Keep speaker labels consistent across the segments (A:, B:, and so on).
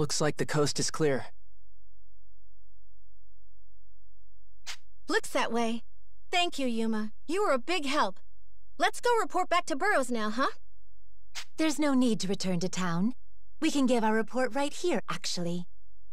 A: Looks like the coast is clear.
B: Looks that way. Thank you, Yuma. You were a big help. Let's go report back to Burroughs now, huh?
C: There's no need to return to town. We can give our report right here, actually.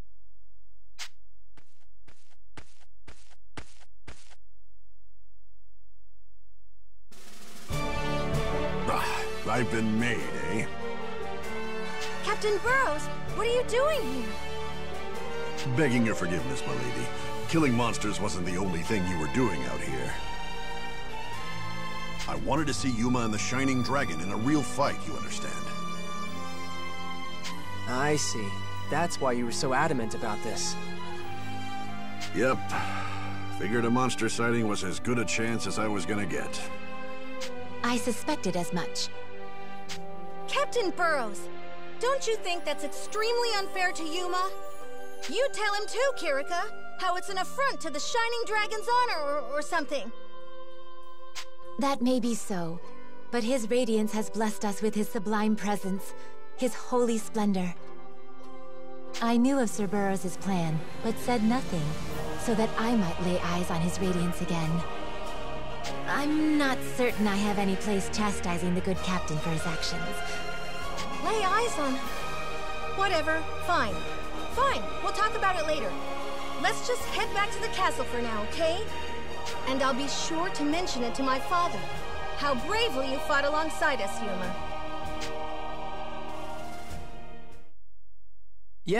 D: I've been made, eh?
B: Captain Burroughs, what are you doing here?
D: Begging your forgiveness, my lady. Killing monsters wasn't the only thing you were doing out here. I wanted to see Yuma and the Shining Dragon in a real fight, you understand?
A: I see. That's why you were so adamant about this.
D: Yep. Figured a monster sighting was as good a chance as I was gonna get.
C: I suspected as much.
B: Captain Burroughs, don't you think that's extremely unfair to Yuma? You tell him too, Kirika, how it's an affront to the Shining Dragon's honor or something.
C: That may be so, but his radiance has blessed us with his sublime presence, his holy splendor. I knew of Sir Burroughs' plan, but said nothing, so that I might lay eyes on his radiance again. I'm not certain I have any place chastising the good captain for his actions.
B: Lay eyes on... Whatever, fine. Fine, we'll talk about it later. Let's just head back to the castle for now, okay? And I'll be sure to mention it to my father. How bravely you fought alongside us, Yuma.